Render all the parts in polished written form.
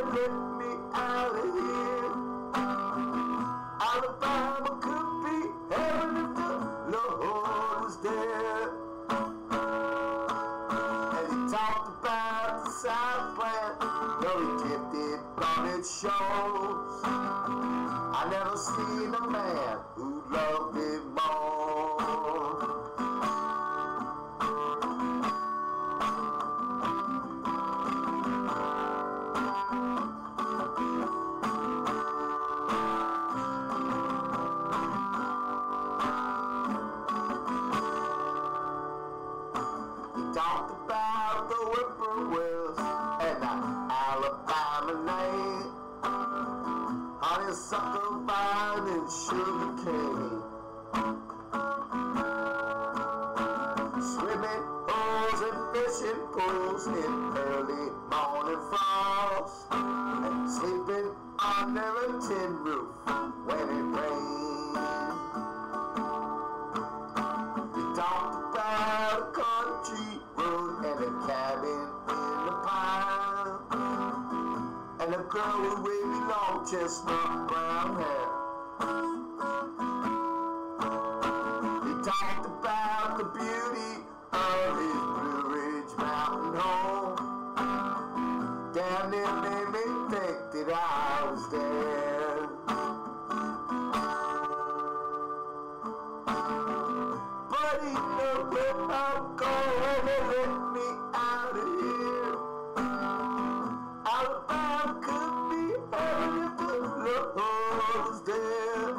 let me out of here. Alabama could be heaven if the Lord was there. And he talked about the southland, though he kept it on its shores. I never seen a man who loved it more. Talked about the whippoorwills and the Alabama night, honeysuckle vine and sugar cane, swimming holes and fishing pools in early morning frost, and sleeping under a tin roof when it rained. We talked about a country road and a cabin in the pine, and a girl with wavy long chestnut brown hair. He talked about the beauty of his Blue Ridge mountain home. Damn, it made me think that I was there. But he knew where I'm going and let me out of here. Alabama could be heaven if the Lord was there.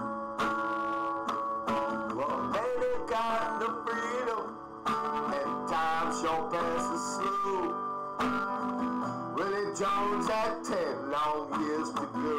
Well, they got the freedom, and time sure passes slow. Willie Jones had 10 long years to go.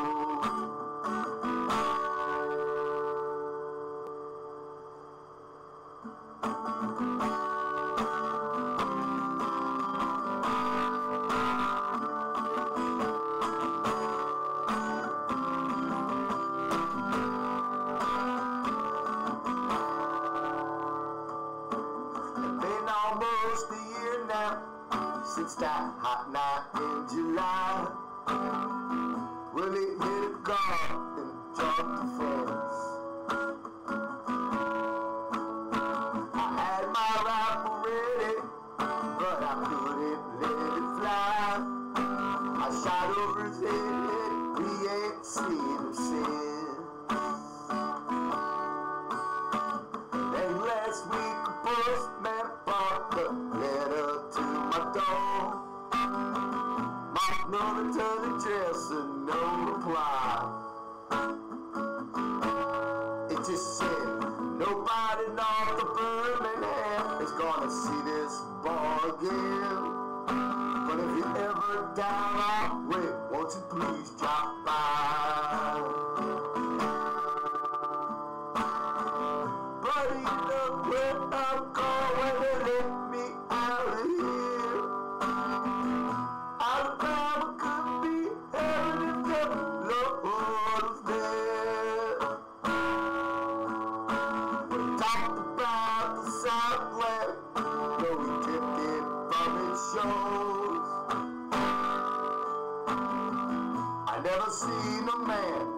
Almost a year now since that hot night in July. Willie hit a car and jumped the fence. I had my rifle ready, but I couldn't let it fly. I shot over his head, we ain't seen him since. And last week a postman brought a letter to my door. Marked no return address and no reply. It just said, nobody north of Birmingham is gonna see this boy again. But if you're ever down our way, won't you please drop by? Buddy, look where I'm going and let me out of here. Alabama could be heaven if the Lord was there. We talked about the southland, though we kept it from its shores. I never seen a man